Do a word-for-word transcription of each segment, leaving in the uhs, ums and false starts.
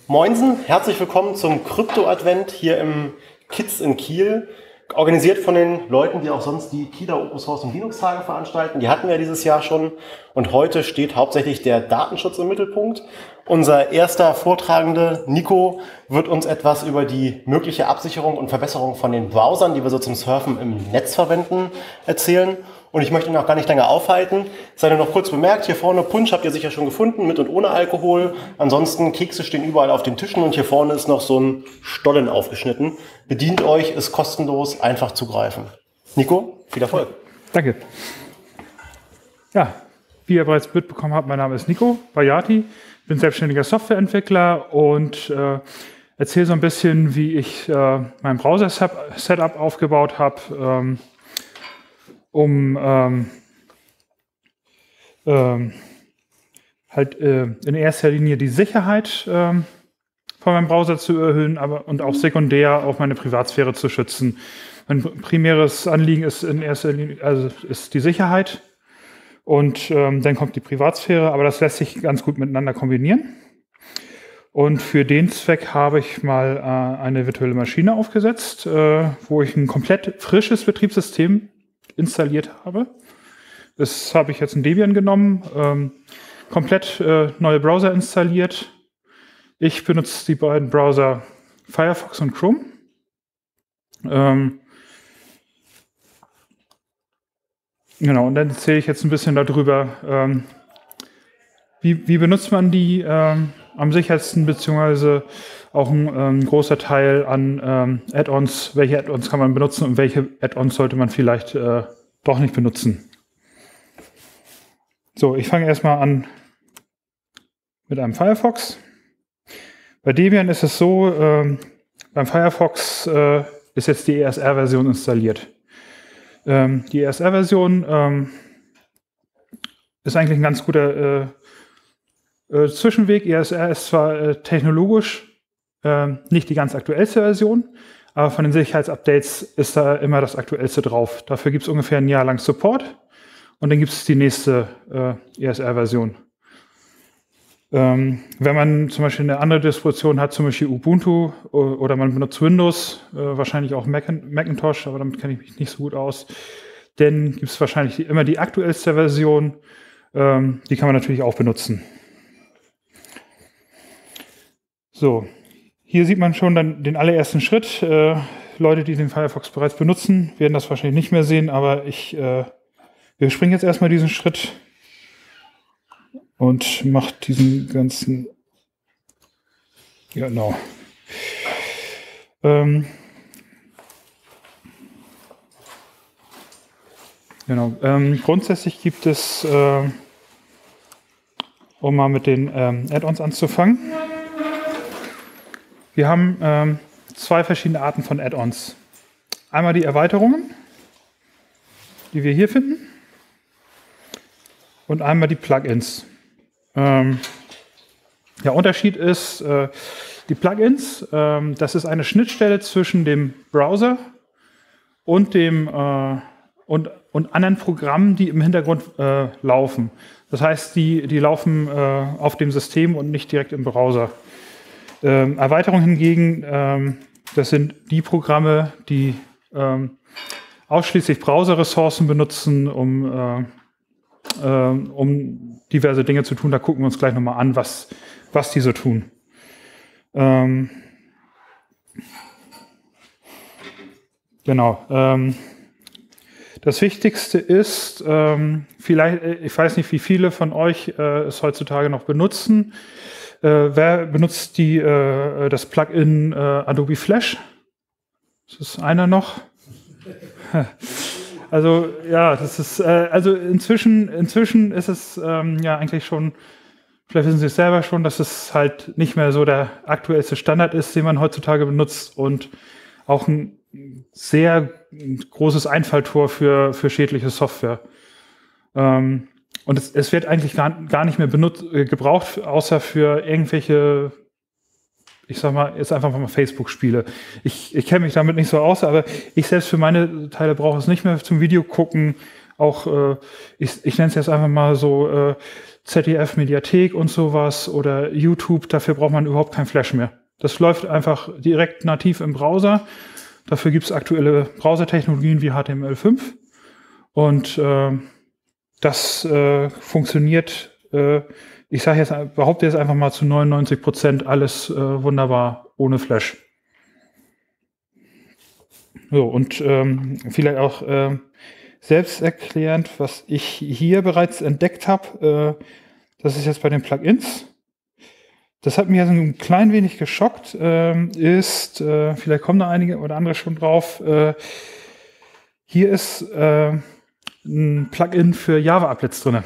Moinsen, herzlich willkommen zum Krypto-Advent hier im Kids in Kiel. Organisiert von den Leuten, die auch sonst die Kieler Open Source und Linux Tage veranstalten. Die hatten wir dieses Jahr schon und heute steht hauptsächlich der Datenschutz im Mittelpunkt. Unser erster Vortragende, Nico, wird uns etwas über die mögliche Absicherung und Verbesserung von den Browsern, die wir so zum Surfen im Netz verwenden, erzählen. Und ich möchte ihn auch gar nicht länger aufhalten. Sei nur noch kurz bemerkt, hier vorne Punsch habt ihr sicher schon gefunden, mit und ohne Alkohol. Ansonsten Kekse stehen überall auf den Tischen und hier vorne ist noch so ein Stollen aufgeschnitten. Bedient euch, ist kostenlos, einfach zugreifen. Nico, viel Erfolg. Danke. Ja, wie ihr bereits mitbekommen habt, mein Name ist Nico Bajati. Ich bin selbstständiger Softwareentwickler und äh, erzähle so ein bisschen, wie ich äh, mein Browser-Setup aufgebaut habe, ähm, um ähm, ähm, halt äh, in erster Linie die Sicherheit ähm, von meinem Browser zu erhöhen, aber und auch sekundär auch meine Privatsphäre zu schützen. Mein primäres Anliegen ist in erster Linie also ist die Sicherheit und ähm, dann kommt die Privatsphäre, aber das lässt sich ganz gut miteinander kombinieren. Und für den Zweck habe ich mal äh, eine virtuelle Maschine aufgesetzt, äh, wo ich ein komplett frisches Betriebssystem installiert habe. Das habe ich jetzt in Debian genommen, ähm, komplett äh, neue Browser installiert. Ich benutze die beiden Browser Firefox und Chrome. Ähm, genau, und dann erzähle ich jetzt ein bisschen darüber, ähm, wie, wie benutzt man die ähm, am sichersten, beziehungsweise auch ein ähm, großer Teil an ähm, Add-ons, welche Add-ons kann man benutzen und welche Add-ons sollte man vielleicht äh, doch nicht benutzen. So, ich fange erstmal an mit einem Firefox. Bei Debian ist es so, ähm, beim Firefox äh, ist jetzt die E S R-Version installiert. Ähm, die E S R-Version ähm, ist eigentlich ein ganz guter äh, äh, Zwischenweg. E S R ist zwar äh, technologisch äh, nicht die ganz aktuellste Version, aber von den Sicherheitsupdates ist da immer das aktuellste drauf. Dafür gibt es ungefähr ein Jahr lang Support und dann gibt es die nächste äh, E S R-Version. Ähm, wenn man zum Beispiel eine andere Distribution hat, zum Beispiel Ubuntu oder man benutzt Windows, äh, wahrscheinlich auch Mac Macintosh, aber damit kenne ich mich nicht so gut aus, dann gibt es wahrscheinlich die, immer die aktuellste Version, ähm, die kann man natürlich auch benutzen. So, hier sieht man schon dann den allerersten Schritt. Äh, Leute, die den Firefox bereits benutzen, werden das wahrscheinlich nicht mehr sehen, aber ich, äh, wir springen jetzt erstmal diesen Schritt und macht diesen ganzen, ja, genau. Ähm, genau. Ähm, grundsätzlich gibt es, äh, um mal mit den ähm, Add-ons anzufangen, wir haben ähm, zwei verschiedene Arten von Add-ons. Einmal die Erweiterungen, die wir hier finden, und einmal die Plugins. Ähm, der Unterschied ist, äh, die Plugins, ähm, das ist eine Schnittstelle zwischen dem Browser und dem äh, und, und anderen Programmen, die im Hintergrund äh, laufen. Das heißt, die, die laufen äh, auf dem System und nicht direkt im Browser. Ähm, Erweiterungen hingegen, ähm, das sind die Programme, die ähm, ausschließlich Browser-Ressourcen benutzen, um, äh, äh, um diverse Dinge zu tun. Da gucken wir uns gleich nochmal an, was, was die so tun. Ähm, genau. Ähm, das Wichtigste ist, ähm, vielleicht, ich weiß nicht, wie viele von euch äh, es heutzutage noch benutzen. Äh, wer benutzt die, äh, das Plugin äh, Adobe Flash? Ist das einer noch? Also ja, das ist äh, also inzwischen inzwischen ist es ähm, ja eigentlich schon, vielleicht wissen Sie es selber schon, dass es halt nicht mehr so der aktuellste Standard ist, den man heutzutage benutzt und auch ein sehr großes Einfalltor für für schädliche Software. Ähm, Und es, es wird eigentlich gar, gar nicht mehr benutzt, äh, gebraucht, außer für irgendwelche, ich sag mal, jetzt einfach mal Facebook-Spiele. Ich, ich kenne mich damit nicht so aus, aber ich selbst für meine Teile brauche es nicht mehr zum Video gucken, auch, äh, ich, ich nenne es jetzt einfach mal so äh, Z D F-Mediathek und sowas oder YouTube, dafür braucht man überhaupt kein Flash mehr. Das läuft einfach direkt nativ im Browser. Dafür gibt es aktuelle Browsertechnologien wie H T M L fünf. Und äh, das äh, funktioniert, äh, ich sage jetzt, behaupte jetzt einfach mal zu neunundneunzig Prozent alles äh, wunderbar ohne Flash. So, und ähm, vielleicht auch äh, selbsterklärend, was ich hier bereits entdeckt habe, äh, das ist jetzt bei den Plugins. Das hat mich also ein klein wenig geschockt, äh, ist, äh, vielleicht kommen da einige oder andere schon drauf, äh, hier ist äh, ein Plugin für Java-Applets drin.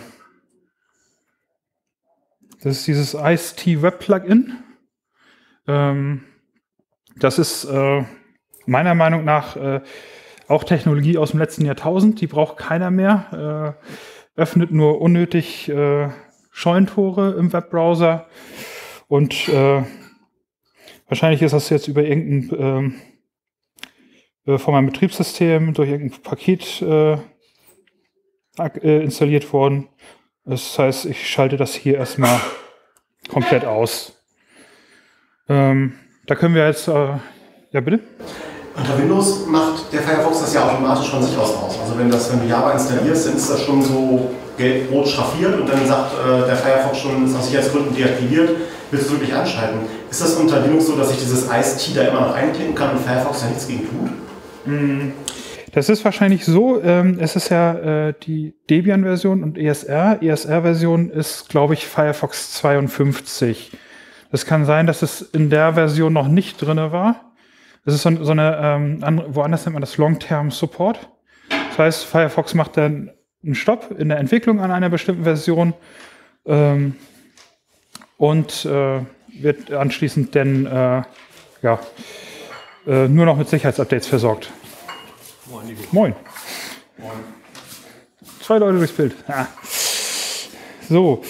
Das ist dieses Ice-T Web Plugin. Ähm, das ist äh, meiner Meinung nach äh, auch Technologie aus dem letzten Jahrtausend. Die braucht keiner mehr. Äh, öffnet nur unnötig äh, Scheunentore im Webbrowser. Und äh, wahrscheinlich ist das jetzt über irgendein äh, von meinem Betriebssystem durch irgendein Paket äh, äh, installiert worden. Das heißt, ich schalte das hier erstmal komplett aus. Ähm, da können wir jetzt, äh, ja bitte? Unter Windows macht der Firefox das ja automatisch von sich aus aus. Also wenn, das, wenn du Java installierst, dann ist das schon so gelb-rot schraffiert und dann sagt äh, der Firefox schon, ist aus Sicherheitsgründen deaktiviert, willst du wirklich anschalten. Ist das unter Linux so, dass ich dieses Ice-T da immer noch einklicken kann und Firefox da nichts gegen tut? Das ist wahrscheinlich so, ähm, es ist ja äh, die Debian-Version und E S R. E S R-Version ist, glaube ich, Firefox zweiundfünfzig. Es kann sein, dass es in der Version noch nicht drin war. Das ist so, so eine, ähm, andere, woanders nennt man das Long-Term-Support. Das heißt, Firefox macht dann einen Stopp in der Entwicklung an einer bestimmten Version ähm, und äh, wird anschließend dann äh, ja, äh, nur noch mit Sicherheitsupdates versorgt. Moin. Moin. Moin. Zwei Leute durchs Bild. Ah. So.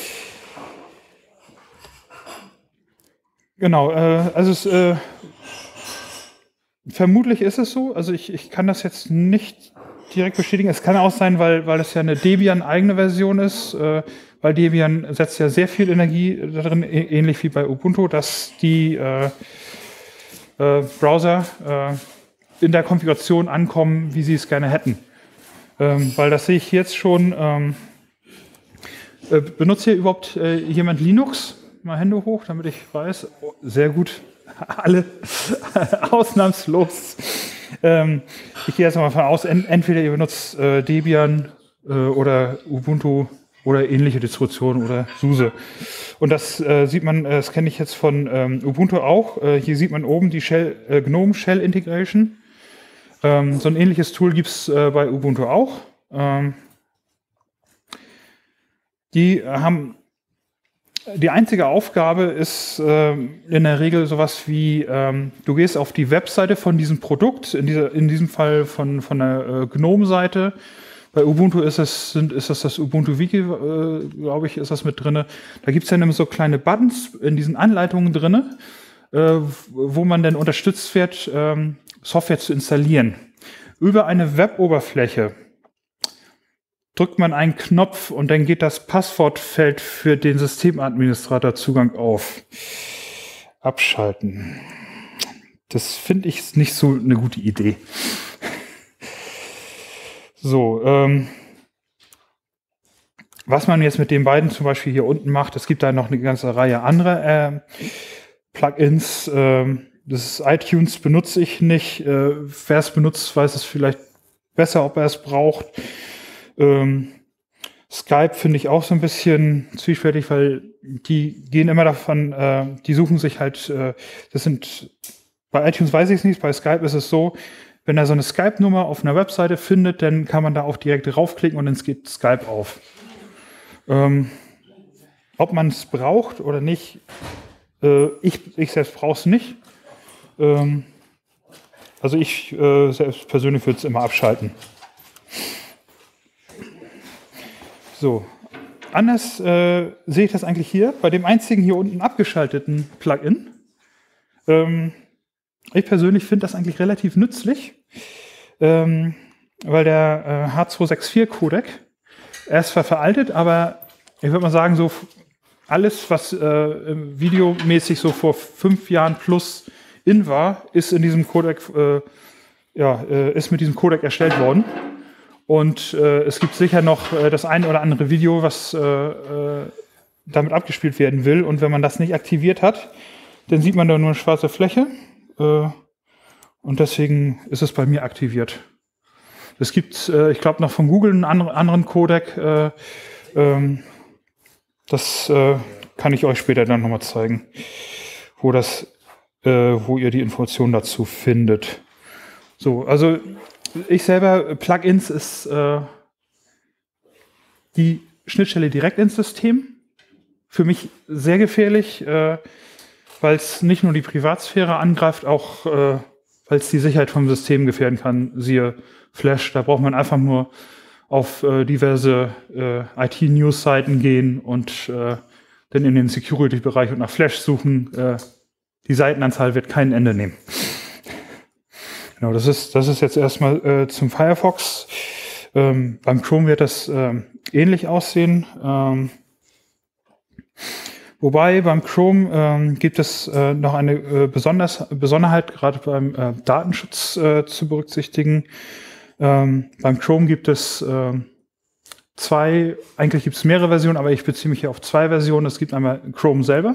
Genau, äh, also es äh, vermutlich ist es so, also ich, ich kann das jetzt nicht direkt bestätigen. Es kann auch sein, weil, weil es ja eine Debian-eigene Version ist, äh, weil Debian setzt ja sehr viel Energie darin, ähnlich wie bei Ubuntu, dass die äh, äh, Browser äh, in der Konfiguration ankommen, wie sie es gerne hätten. Ähm, weil das sehe ich jetzt schon. Ähm, äh, benutzt hier überhaupt äh, jemand Linux? Mal Hände hoch, damit ich weiß. Oh, sehr gut. Alle ausnahmslos. Ähm, ich gehe jetzt mal davon aus, ent entweder ihr benutzt äh, Debian äh, oder Ubuntu oder ähnliche Distributionen oder SUSE. Und das äh, sieht man, äh, das kenne ich jetzt von ähm, Ubuntu auch. Äh, hier sieht man oben die Shell, äh, GNOME Shell Integration. Ähm, so ein ähnliches Tool gibt es äh, bei Ubuntu auch. Ähm, die haben Die einzige Aufgabe ist ähm, in der Regel sowas wie, ähm, du gehst auf die Webseite von diesem Produkt, in, dieser, in diesem Fall von, von der äh, GNOME-Seite. Bei Ubuntu ist es, sind, ist das das Ubuntu-Wiki, äh, glaube ich, ist das mit drin. Da gibt es dann immer so kleine Buttons in diesen Anleitungen drin, äh, wo man dann unterstützt wird, ähm, Software zu installieren. Über eine Web-Oberfläche drückt man einen Knopf und dann geht das Passwortfeld für den Systemadministrator Zugang auf. Abschalten. Das finde ich nicht so eine gute Idee. So, ähm, was man jetzt mit den beiden zum Beispiel hier unten macht, es gibt da noch eine ganze Reihe anderer äh, Plugins. Äh, das ist iTunes benutze ich nicht. Äh, wer es benutzt, weiß es vielleicht besser, ob er es braucht. Ähm, Skype finde ich auch so ein bisschen zwiespältig, weil die gehen immer davon, äh, die suchen sich halt, äh, das sind, bei iTunes weiß ich es nicht, bei Skype ist es so, wenn er so eine Skype-Nummer auf einer Webseite findet, dann kann man da auch direkt draufklicken und dann geht Skype auf. Ähm, ob man es braucht oder nicht, äh, ich, ich selbst brauche es nicht. Ähm, also ich äh, selbst persönlich würde es immer abschalten. So, anders äh, sehe ich das eigentlich hier, bei dem einzigen hier unten abgeschalteten Plugin. Ähm, ich persönlich finde das eigentlich relativ nützlich. Ähm, weil der äh, H zwei sechs vier Codec, er ist zwar veraltet, aber ich würde mal sagen, so alles, was äh, videomäßig so vor fünf Jahren plus in war, ist in diesem Codec, äh, ja, äh, ist mit diesem Codec erstellt worden. Und äh, es gibt sicher noch äh, das ein oder andere Video, was äh, äh, damit abgespielt werden will. Und wenn man das nicht aktiviert hat, dann sieht man da nur eine schwarze Fläche. Äh, und deswegen ist es bei mir aktiviert. Es gibt, äh, ich glaube, noch von Google einen anderen, anderen Codec. Äh, ähm, das äh, kann ich euch später dann nochmal zeigen, wo das, äh, wo ihr die Informationen dazu findet. So, also ich selber, Plugins ist äh, die Schnittstelle direkt ins System. Für mich sehr gefährlich, äh, weil es nicht nur die Privatsphäre angreift, auch äh, weil es die Sicherheit vom System gefährden kann. Siehe Flash, da braucht man einfach nur auf äh, diverse äh, I T-News-Seiten gehen und äh, dann in den Security-Bereich und nach Flash suchen. Äh, die Seitenanzahl wird kein Ende nehmen. Genau, das ist, das ist jetzt erstmal äh, zum Firefox. Ähm, beim Chrome wird das ähm, ähnlich aussehen. Ähm, wobei beim Chrome ähm, gibt es äh, noch eine äh, Besonders Besonderheit, gerade beim äh, Datenschutz äh, zu berücksichtigen. Ähm, beim Chrome gibt es äh, zwei, eigentlich gibt es mehrere Versionen, aber ich beziehe mich hier auf zwei Versionen. Es gibt einmal Chrome selber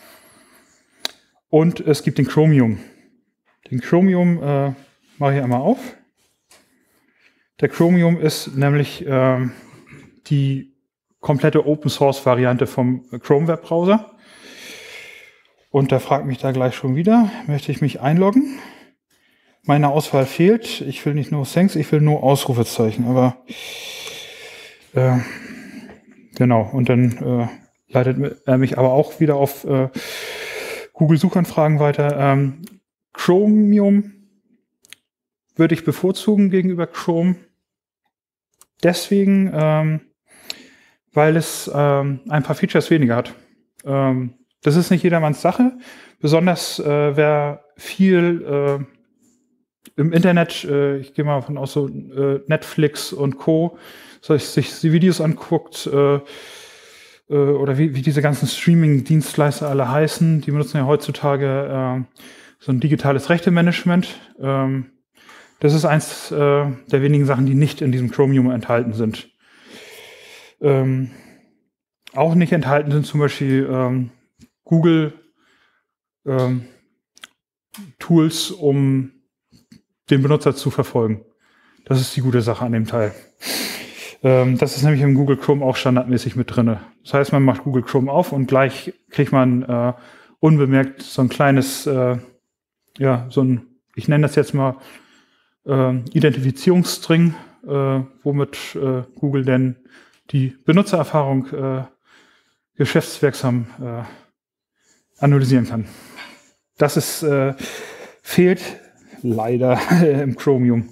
und es gibt den Chromium. Den Chromium äh, mache ich einmal auf. Der Chromium ist nämlich äh, die komplette Open-Source-Variante vom Chrome Webbrowser. Und der fragt mich da gleich schon wieder, möchte ich mich einloggen? Meine Auswahl fehlt. Ich will nicht nur Thanks, ich will nur Ausrufezeichen. Aber äh, genau, und dann äh, leitet er mich aber auch wieder auf äh, Google-Suchanfragen weiter. Ähm, Chromium würde ich bevorzugen gegenüber Chrome. Deswegen, ähm, weil es ähm, ein paar Features weniger hat. Ähm, das ist nicht jedermanns Sache. Besonders äh, wer viel äh, im Internet, äh, ich gehe mal von aus so äh, Netflix und Co., so ich, sich die Videos anguckt, äh, äh, oder wie, wie diese ganzen Streaming-Dienstleister alle heißen, die benutzen ja heutzutage äh, so ein digitales Rechtemanagement. Ähm, das ist eins äh, der wenigen Sachen, die nicht in diesem Chromium enthalten sind. Ähm, auch nicht enthalten sind zum Beispiel ähm, Google ähm, Tools, um den Benutzer zu verfolgen. Das ist die gute Sache an dem Teil. Ähm, das ist nämlich im Google Chrome auch standardmäßig mit drin. Das heißt, man macht Google Chrome auf und gleich kriegt man äh, unbemerkt so ein kleines, äh, ja, so ein, ich nenne das jetzt mal äh, Identifizierungsstring, äh, womit äh, Google denn die Benutzererfahrung äh, geschäftswirksam äh, analysieren kann. Das ist, äh, fehlt leider im Chromium.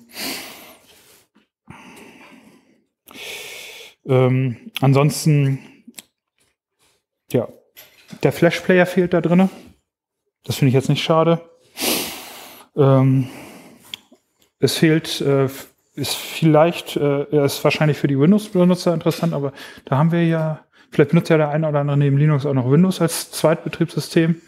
Ähm, ansonsten, ja, der Flash-Player fehlt da drin. Das finde ich jetzt nicht schade. Ähm, es fehlt, äh, ist vielleicht, äh, ist wahrscheinlich für die Windows-Benutzer interessant, aber da haben wir ja, vielleicht benutzt ja der eine oder andere neben Linux auch noch Windows als Zweitbetriebssystem.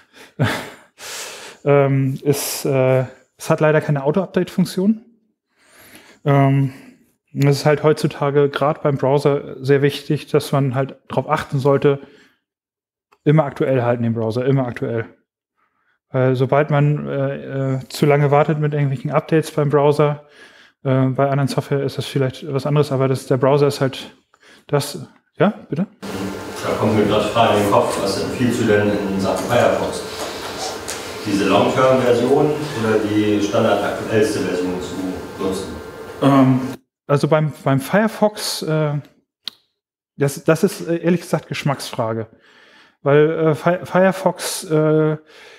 ähm, ist, äh, es hat leider keine Auto-Update-Funktion. Ähm, das ist halt heutzutage gerade beim Browser sehr wichtig, dass man halt darauf achten sollte, immer aktuell halten den Browser, immer aktuell. Weil sobald man äh, äh, zu lange wartet mit irgendwelchen Updates beim Browser, äh, bei anderen Software ist das vielleicht was anderes, aber das, der Browser ist halt das, ja, bitte? Da kommt mir gerade Frage in den Kopf, was empfiehlst du denn in Sachen Firefox? Diese Long-Term-Version oder die standardaktuellste Version zu nutzen? Ähm, also beim, beim Firefox, äh, das, das ist äh, ehrlich gesagt Geschmacksfrage. Weil äh, Firefox äh,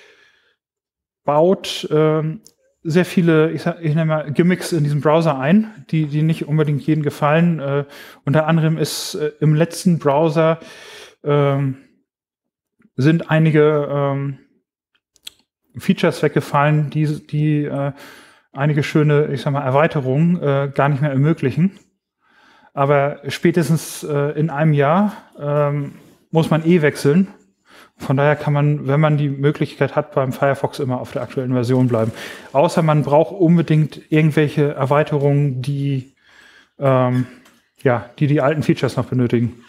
baut äh, sehr viele, ich, sag, ich nenne mal Gimmicks in diesem Browser ein, die, die nicht unbedingt jedem gefallen. Äh, unter anderem ist äh, im letzten Browser äh, sind einige äh, Features weggefallen, die, die äh, einige schöne, ich sag mal, Erweiterungen äh, gar nicht mehr ermöglichen. Aber spätestens äh, in einem Jahr ähm, muss man eh wechseln. Von daher kann man, wenn man die Möglichkeit hat, beim Firefox immer auf der aktuellen Version bleiben. Außer man braucht unbedingt irgendwelche Erweiterungen, die ähm, ja, die, die alten Features noch benötigen.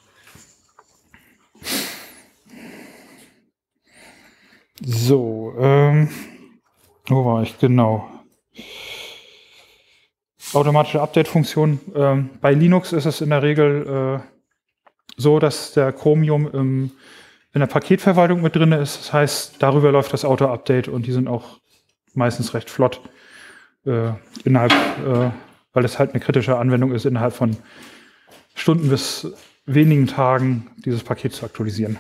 So, ähm, wo war ich? Genau. Automatische Update-Funktion. Ähm, bei Linux ist es in der Regel äh, so, dass der Chromium im, in der Paketverwaltung mit drin ist. Das heißt, darüber läuft das Auto-Update und die sind auch meistens recht flott. Äh, innerhalb, äh, weil es halt eine kritische Anwendung ist, innerhalb von Stunden bis wenigen Tagen dieses Paket zu aktualisieren.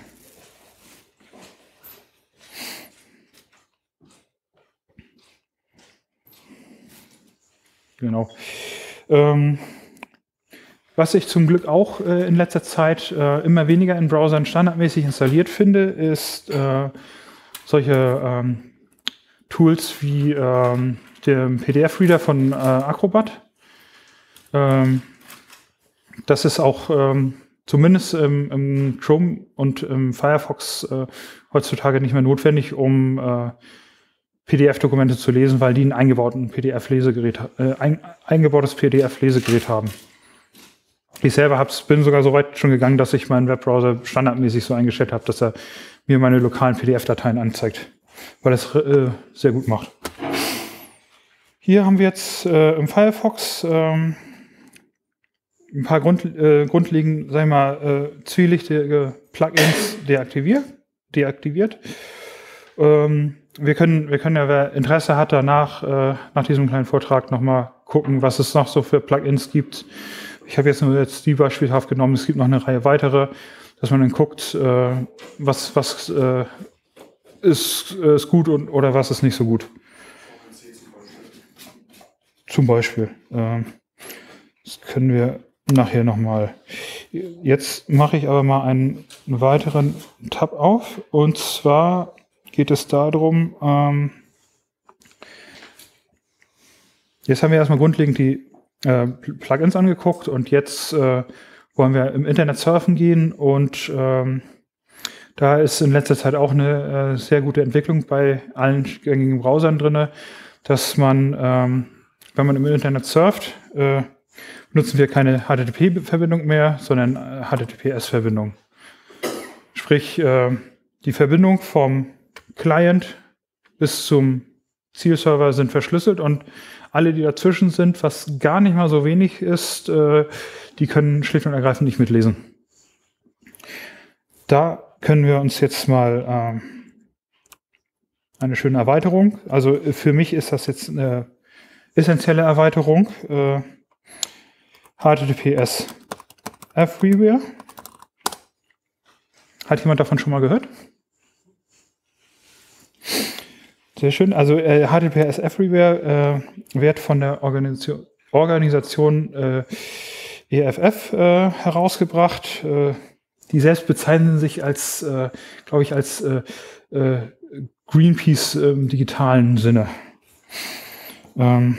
Genau. Ähm, was ich zum Glück auch äh, in letzter Zeit äh, immer weniger in Browsern standardmäßig installiert finde, ist äh, solche ähm, Tools wie ähm, den P D F-Reader von äh, Acrobat. Ähm, das ist auch ähm, zumindest im, im Chrome und im Firefox äh, heutzutage nicht mehr notwendig, um äh, P D F-Dokumente zu lesen, weil die ein eingebauten P D F-Lesegerät, äh, ein, eingebautes P D F-Lesegerät haben. Ich selber hab's, bin sogar so weit schon gegangen, dass ich meinen Webbrowser standardmäßig so eingestellt habe, dass er mir meine lokalen P D F-Dateien anzeigt, weil das äh, sehr gut macht. Hier haben wir jetzt äh, im Firefox ähm, ein paar Grund, äh, grundlegend, sagen wir mal, äh, zwielichtige Plugins deaktiviert. deaktiviert. Ähm, Wir können, wir können ja, wer Interesse hat, danach, äh, nach diesem kleinen Vortrag nochmal gucken, was es noch so für Plugins gibt. Ich habe jetzt nur jetzt die beispielhaft genommen, es gibt noch eine Reihe weitere, dass man dann guckt, äh, was, was äh, ist, ist gut und, oder was ist nicht so gut. Zum Beispiel. Äh, das können wir nachher nochmal. Jetzt mache ich aber mal einen weiteren Tab auf, und zwar geht es darum, ähm, jetzt haben wir erstmal grundlegend die äh, Plugins angeguckt, und jetzt äh, wollen wir im Internet surfen gehen, und ähm, da ist in letzter Zeit auch eine äh, sehr gute Entwicklung bei allen gängigen Browsern drin, dass man, ähm, wenn man im Internet surft, äh, nutzen wir keine H T T P-Verbindung mehr, sondern äh, H T T P S-Verbindung. Sprich, äh, die Verbindung vom Client bis zum Zielserver sind verschlüsselt, und alle, die dazwischen sind, was gar nicht mal so wenig ist, äh, die können schlicht und ergreifend nicht mitlesen. Da können wir uns jetzt mal äh, eine schöne Erweiterung, also für mich ist das jetzt eine essentielle Erweiterung, äh, H T T P S Everywhere. Hat jemand davon schon mal gehört? Sehr schön. Also äh, H T T P S Everywhere äh, wird von der Organisation, Organisation äh, E F F äh, herausgebracht. Äh, die selbst bezeichnen sich als, äh, glaube ich, als äh, äh, Greenpeace äh, im digitalen Sinne. Ähm,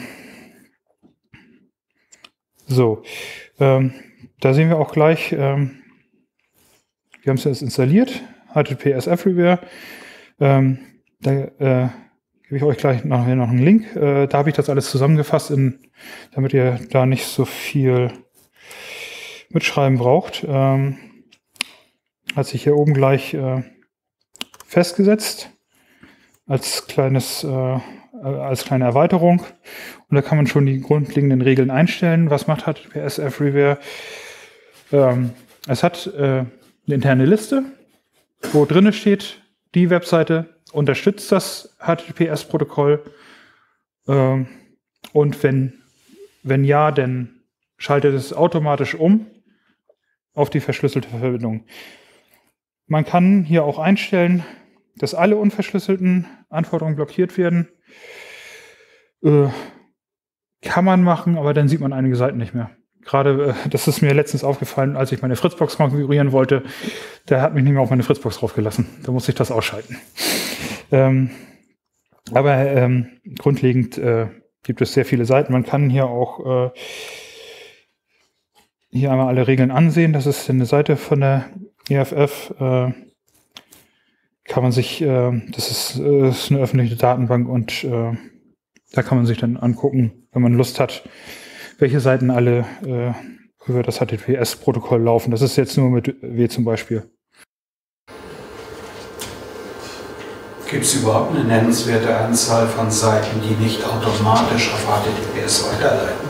so, ähm, da sehen wir auch gleich, ähm, wir haben es jetzt installiert, H T T P S Everywhere. Ähm, da äh, gebe ich euch gleich nachher noch einen Link. Äh, da habe ich das alles zusammengefasst, in, damit ihr da nicht so viel mitschreiben braucht. Ähm, hat sich hier oben gleich äh, festgesetzt als kleines äh, als kleine Erweiterung. Und da kann man schon die grundlegenden Regeln einstellen. Was macht H T T P S Everywhere? Ähm, es hat äh, eine interne Liste, wo drin steht, die Webseite unterstützt das H T T P S-Protokoll. Ähm, und wenn, wenn ja, dann schaltet es automatisch um auf die verschlüsselte Verbindung. Man kann hier auch einstellen, dass alle unverschlüsselten Anforderungen blockiert werden. Äh, kann man machen, aber dann sieht man einige Seiten nicht mehr. Gerade, äh, das ist mir letztens aufgefallen, als ich meine Fritzbox konfigurieren wollte, der hat mich nicht mehr auf meine Fritzbox draufgelassen. Da musste ich das ausschalten. Ähm, aber ähm, grundlegend äh, gibt es sehr viele Seiten. Man kann hier auch äh, hier einmal alle Regeln ansehen. Das ist eine Seite von der E F F. Äh, kann man sich, äh, das ist, äh, ist eine öffentliche Datenbank und äh, da kann man sich dann angucken, wenn man Lust hat, welche Seiten alle äh, über das H T T P S-Protokoll laufen. Das ist jetzt nur mit W zum Beispiel. Gibt es überhaupt eine nennenswerte Anzahl von Seiten, die nicht automatisch auf H T T P S weiterleiten?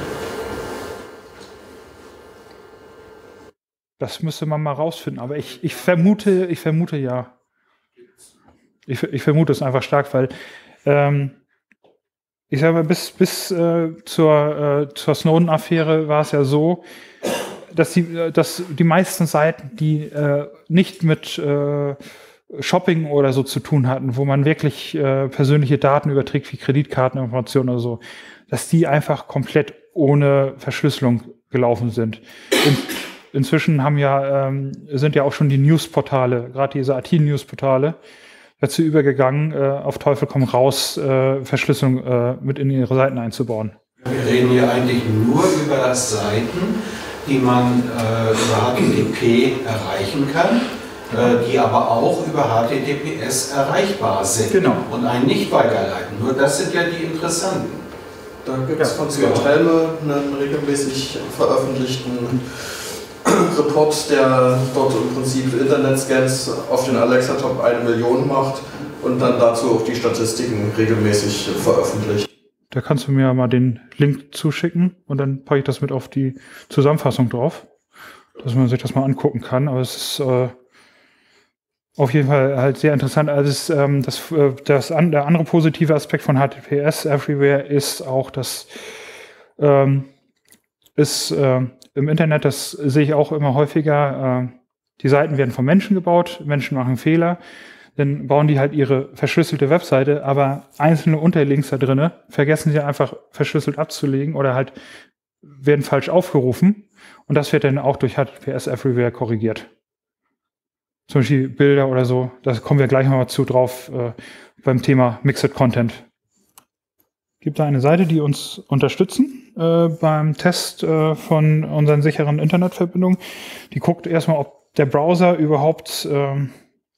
Das müsste man mal rausfinden, aber ich, ich vermute, ich vermute ja. Ich, ich vermute es einfach stark, weil ähm, ich sage mal, bis, bis äh, zur, äh, zur Snowden-Affäre war es ja so, dass die, dass die meisten Seiten, die äh, nicht mit äh, Shopping oder so zu tun hatten, wo man wirklich äh, persönliche Daten überträgt, wie Kreditkarteninformationen oder so, dass die einfach komplett ohne Verschlüsselung gelaufen sind. Und inzwischen haben ja, ähm, sind ja auch schon die Newsportale, gerade diese I T-Newsportale, dazu übergegangen, äh, auf Teufel komm raus, äh, Verschlüsselung äh, mit in ihre Seiten einzubauen. Wir reden hier eigentlich nur über Seiten, die man äh, über H T T P erreichen kann, äh, die aber auch über H T T P S erreichbar sind. Genau. Und einen nicht weiterleiten. Nur das sind ja die interessanten. Da gibt es von Scott Helme einen regelmäßig veröffentlichten Report, der dort im Prinzip Internet-Scans auf den Alexa-Top eine Million macht und dann dazu auch die Statistiken regelmäßig veröffentlicht. Da kannst du mir mal den Link zuschicken und dann packe ich das mit auf die Zusammenfassung drauf, dass man sich das mal angucken kann. Aber es ist äh, auf jeden Fall halt sehr interessant. Also es, ähm, das, äh, das an, der andere positive Aspekt von H T T P S Everywhere ist auch, dass ähm, ist äh, im Internet, das sehe ich auch immer häufiger, äh, die Seiten werden von Menschen gebaut, Menschen machen Fehler, dann bauen die halt ihre verschlüsselte Webseite, aber einzelne Unterlinks da drinne vergessen sie einfach verschlüsselt abzulegen oder halt werden falsch aufgerufen und das wird dann auch durch H T T P S Everywhere korrigiert. Zum Beispiel Bilder oder so, da kommen wir gleich mal zu drauf äh, beim Thema Mixed Content. Gibt da eine Seite, die uns unterstützen äh, beim Test äh, von unseren sicheren Internetverbindungen. Die guckt erstmal, ob der Browser überhaupt ähm,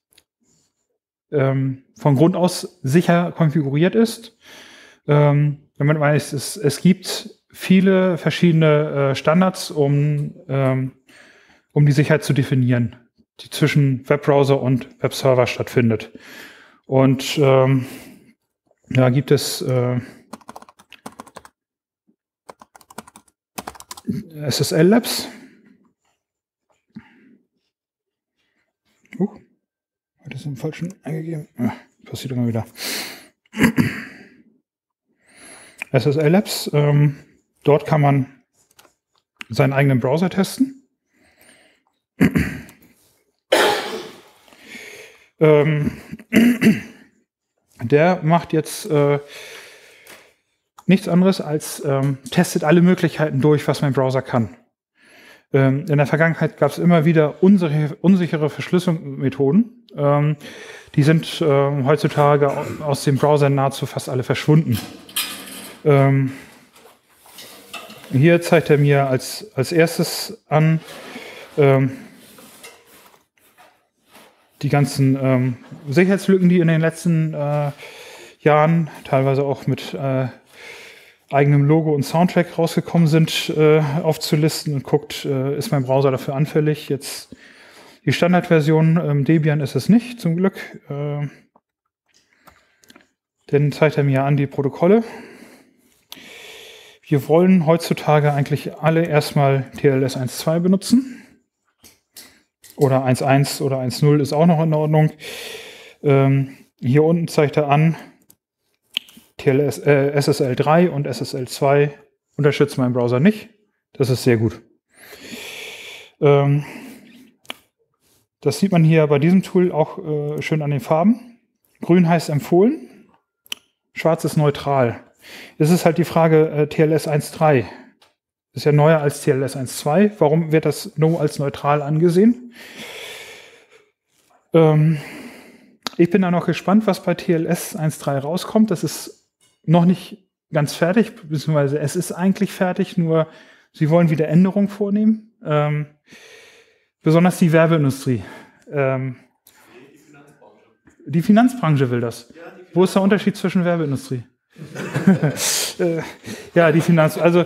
ähm, von Grund aus sicher konfiguriert ist. Ähm, damit meine ich, es, es gibt viele verschiedene äh, Standards, um, ähm, um die Sicherheit zu definieren, die zwischen Webbrowser und Webserver stattfindet. Und ähm, da gibt es äh, S S L Labs. Uh, hat das im Falschen eingegeben? Ah, passiert immer wieder. S S L Labs, ähm, dort kann man seinen eigenen Browser testen. ähm, der macht jetzt äh, nichts anderes als ähm, testet alle Möglichkeiten durch, was mein Browser kann. Ähm, in der Vergangenheit gab es immer wieder unsichere, unsichere Verschlüsselungsmethoden. Ähm, die sind ähm, heutzutage aus dem Browser nahezu fast alle verschwunden. Ähm, hier zeigt er mir als, als erstes an ähm, die ganzen ähm, Sicherheitslücken, die in den letzten äh, Jahren, teilweise auch mit äh, eigenem Logo und Soundtrack rausgekommen sind, äh, aufzulisten und guckt, äh, ist mein Browser dafür anfällig. Jetzt die Standardversion, ähm, Debian ist es nicht, zum Glück. Äh, dann zeigt er mir an die Protokolle. Wir wollen heutzutage eigentlich alle erstmal T L S eins Punkt zwei benutzen. Oder eins Punkt eins oder eins Punkt null ist auch noch in Ordnung. Ähm, hier unten zeigt er an, T L S, äh, S S L drei und S S L zwei unterstützen meinen Browser nicht. Das ist sehr gut. Ähm, das sieht man hier bei diesem Tool auch äh, schön an den Farben. Grün heißt empfohlen, schwarz ist neutral. Es ist halt die Frage, äh, T L S eins Punkt drei ist ja neuer als T L S eins Punkt zwei. Warum wird das No als neutral angesehen? Ähm, ich bin da noch gespannt, was bei T L S eins Punkt drei rauskommt. Das ist noch nicht ganz fertig, beziehungsweise es ist eigentlich fertig, nur sie wollen wieder Änderungen vornehmen. Ähm, besonders die Werbeindustrie. Ähm, die Finanzbranche will das. Wo ist der Unterschied zwischen Werbeindustrie? äh, ja, die Finanz... Also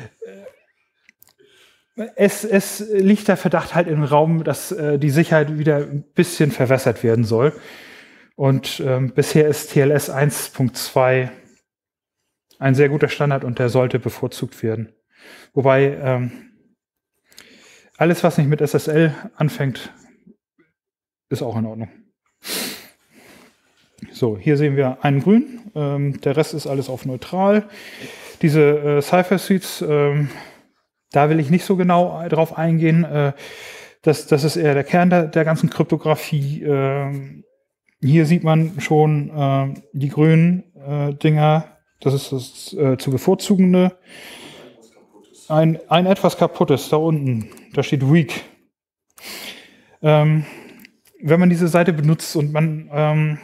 äh, es, es liegt der Verdacht halt im Raum, dass äh, die Sicherheit wieder ein bisschen verwässert werden soll. Und ähm, bisher ist T L S eins Punkt zwei ein sehr guter Standard und der sollte bevorzugt werden. Wobei ähm, alles, was nicht mit S S L anfängt, ist auch in Ordnung. So, hier sehen wir einen grün, ähm, der Rest ist alles auf neutral. Diese äh, Cypher Suites, ähm, da will ich nicht so genau drauf eingehen. Äh, das, das ist eher der Kern der, der ganzen Kryptographie. Äh, hier sieht man schon äh, die grünen äh, Dinger. Das ist das äh, zu bevorzugende. Ein, ein etwas kaputtes da unten. Da steht weak. Ähm, wenn man diese Seite benutzt und man ähm,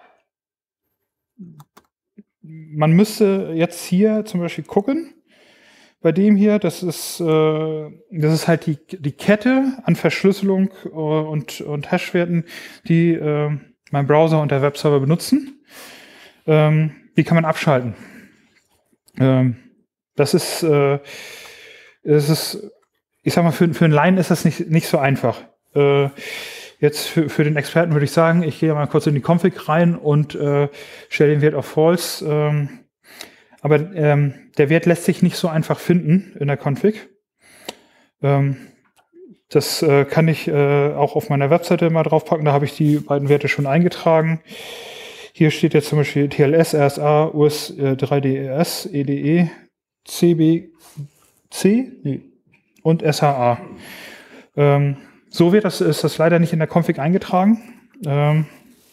man müsste jetzt hier zum Beispiel gucken, bei dem hier, das ist, äh, das ist halt die, die Kette an Verschlüsselung äh, und, und Hashwerten, die äh, mein Browser und der Webserver benutzen. Ähm, die kann man abschalten. Ähm, das ist, äh, das ist, ich sag mal, für, für einen Laien ist das nicht, nicht so einfach. Äh, Jetzt für, für den Experten würde ich sagen, ich gehe mal kurz in die Config rein und äh, stelle den Wert auf False. Ähm, aber ähm, der Wert lässt sich nicht so einfach finden in der Config. Ähm, das äh, kann ich äh, auch auf meiner Webseite mal draufpacken. Da habe ich die beiden Werte schon eingetragen. Hier steht jetzt zum Beispiel T L S, R S A, U S drei D E S, E D E, C B C nee, und S H A. Ähm, So wird das, ist das leider nicht in der Config eingetragen. Ähm,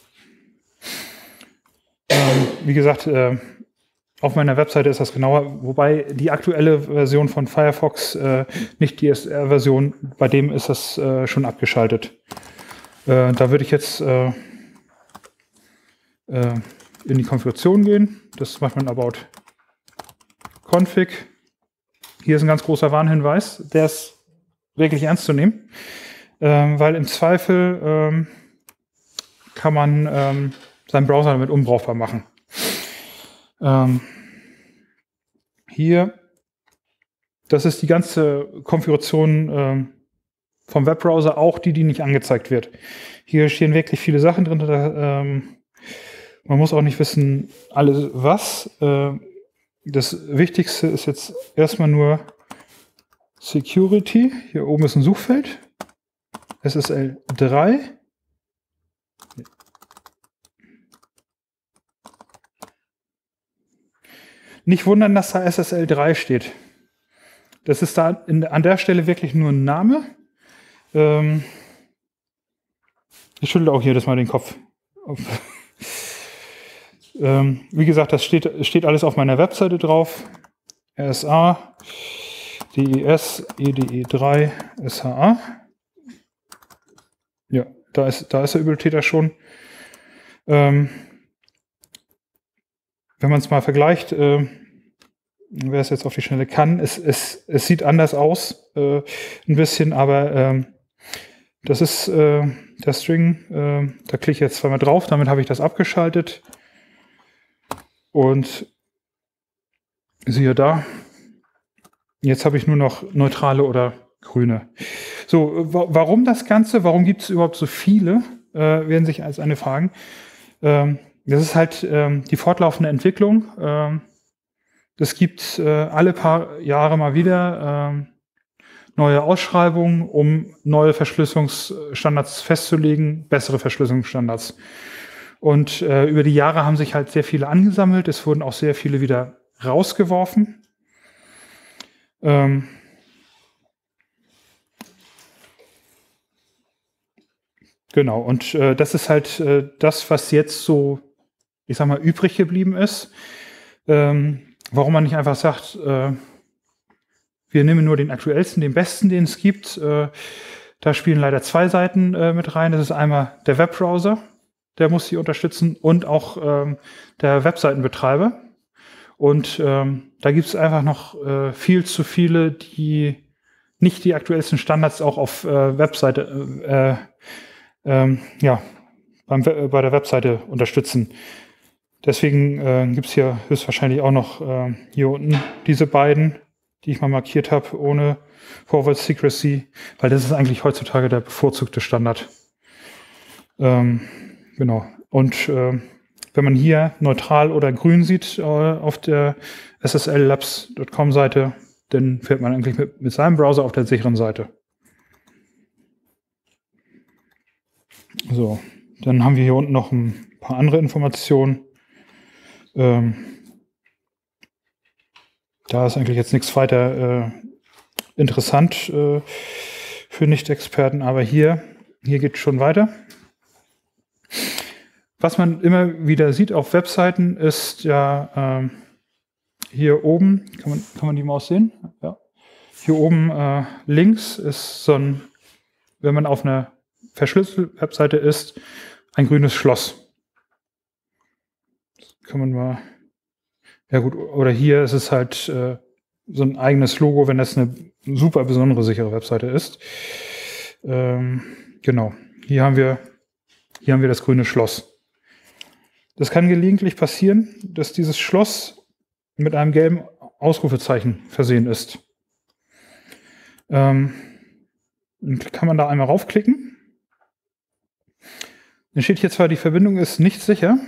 ähm, wie gesagt, äh, auf meiner Webseite ist das genauer, wobei die aktuelle Version von Firefox, äh, nicht die S R-Version, bei dem ist das äh, schon abgeschaltet. Äh, da würde ich jetzt äh, äh, in die Konfiguration gehen. Das macht man about config. Hier ist ein ganz großer Warnhinweis, der ist wirklich ernst zu nehmen. Ähm, weil im Zweifel ähm, kann man ähm, seinen Browser damit unbrauchbar machen. Ähm, hier, das ist die ganze Konfiguration ähm, vom Webbrowser, auch die, die nicht angezeigt wird. Hier stehen wirklich viele Sachen drin. Da, ähm, man muss auch nicht wissen, alles was. Äh, das Wichtigste ist jetzt erstmal nur Security. Hier oben ist ein Suchfeld. S S L drei. Nicht wundern, dass da S S L drei steht. Das ist da in, an der Stelle wirklich nur ein Name. Ähm ich schüttle auch jedes Mal den Kopf. ähm, wie gesagt, das steht, steht alles auf meiner Webseite drauf. R S A, D E S, E D E drei, S H A. Ja, da ist, da ist der Übeltäter schon. Ähm, wenn man es mal vergleicht, äh, wer es jetzt auf die Schnelle kann, es, es, es sieht anders aus, äh, ein bisschen, aber ähm, das ist äh, der String, äh, da klicke ich jetzt zweimal drauf, damit habe ich das abgeschaltet. Und siehe da, jetzt habe ich nur noch neutrale oder grüne. So, warum das Ganze? Warum gibt es überhaupt so viele? Äh, werden sich als eine fragen. Ähm, das ist halt ähm, die fortlaufende Entwicklung. Ähm, es gibt äh, alle paar Jahre mal wieder ähm, neue Ausschreibungen, um neue Verschlüsselungsstandards festzulegen, bessere Verschlüsselungsstandards. Und äh, über die Jahre haben sich halt sehr viele angesammelt. Es wurden auch sehr viele wieder rausgeworfen. Ähm, Genau, und äh, das ist halt äh, das, was jetzt so, ich sag mal, übrig geblieben ist. Ähm, warum man nicht einfach sagt, äh, wir nehmen nur den aktuellsten, den besten, den es gibt. Äh, da spielen leider zwei Seiten äh, mit rein. Das ist einmal der Webbrowser, der muss sie unterstützen, und auch ähm, der Webseitenbetreiber. Und ähm, da gibt es einfach noch äh, viel zu viele, die nicht die aktuellsten Standards auch auf äh, Webseite, äh, äh, ja, beim, äh, bei der Webseite unterstützen. Deswegen äh, gibt es hier höchstwahrscheinlich auch noch äh, hier unten diese beiden, die ich mal markiert habe, ohne Forward Secrecy, weil das ist eigentlich heutzutage der bevorzugte Standard. Ähm, genau. Und äh, wenn man hier neutral oder grün sieht äh, auf der S S L labs Punkt com Seite, dann fährt man eigentlich mit, mit seinem Browser auf der sicheren Seite. So, dann haben wir hier unten noch ein paar andere Informationen. Ähm, da ist eigentlich jetzt nichts weiter äh, interessant äh, für Nicht-Experten, aber hier, hier geht es schon weiter. Was man immer wieder sieht auf Webseiten ist ja ähm, hier oben, kann man, kann man die Maus sehen? Ja. Hier oben äh, links ist so ein, wenn man auf einer verschlüsselten Webseite ist, ein grünes Schloss. Das kann man mal, ja gut, oder hier ist es halt äh, so ein eigenes Logo, wenn das eine super besondere sichere Webseite ist. Ähm, genau, hier haben wir, hier haben wir das grüne Schloss. Das kann gelegentlich passieren, dass dieses Schloss mit einem gelben Ausrufezeichen versehen ist. Ähm, kann man da einmal raufklicken. Dann steht hier zwar, die Verbindung ist nicht sicher.